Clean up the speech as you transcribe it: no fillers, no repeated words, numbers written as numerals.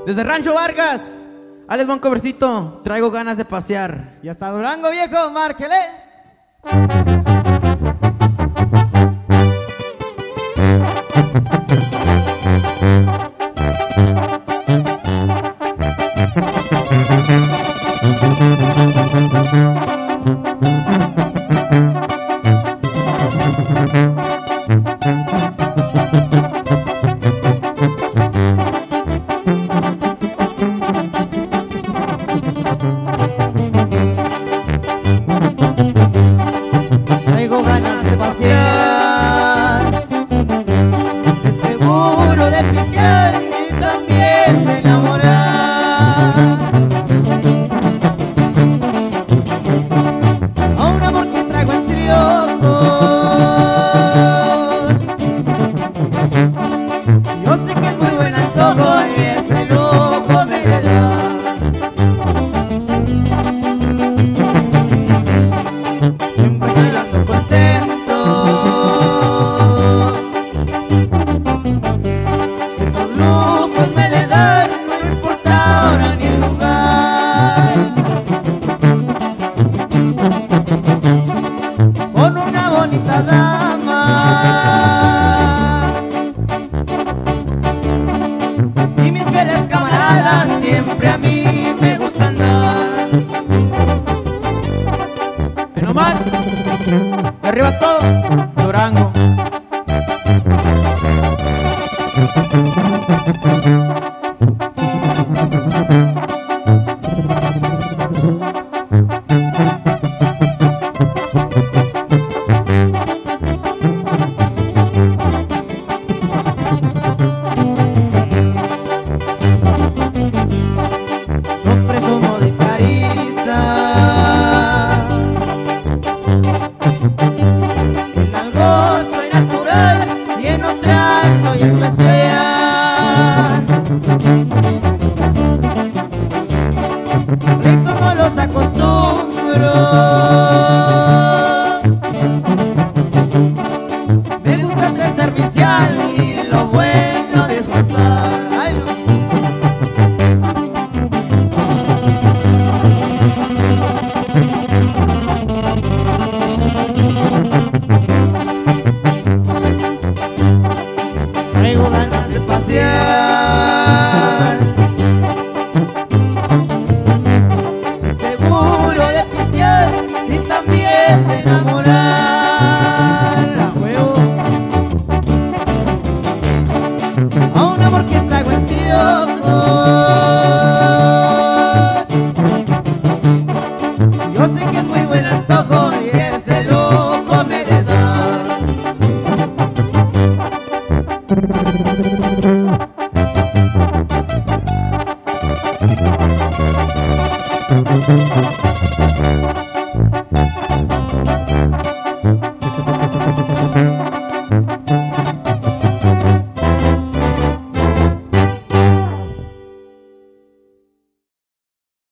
Desde Rancho Vargas, Alex buen covercito, traigo ganas de pasear. Y hasta Durango, viejo, márquele. Traigo ganas de pasear, Es seguro de pistear y también de enamorar a un amor que traigo entre ojos. Yo sé que es muy buen antojo y ese lujo me da. Siempre bailando contento, esos lujos me de dar, no importa hora ni el lugar. Con una bonita dama y mis fieles camaradas siempre a mí me gusta andar. y nomás, y arriba todo, Durango. No presumo de carita, en algo soy natural y en otras soy especial. Rico no los acostumbro, me gusta ser servicial y lo bueno disfrutar. Ay, no. Traigo ganas de pasear, seguro de pistear y también de enamorar a huevo, a un amor que traigo entre ojos. Yo sé que es muy buen antojo y ese lujo me de dar.